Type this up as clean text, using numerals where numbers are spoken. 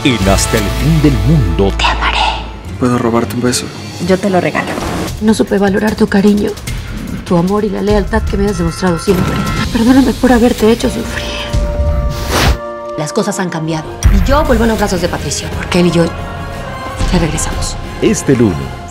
en Hasta el fin del mundo. Te amaré. ¿Puedo robarte un beso? Yo te lo regalo. No supe valorar tu cariño, tu amor y la lealtad que me has demostrado siempre. Perdóname por haberte hecho sufrir. Las cosas han cambiado y yo vuelvo a los brazos de Patricio, porque él y yo ya regresamos. Este lunes,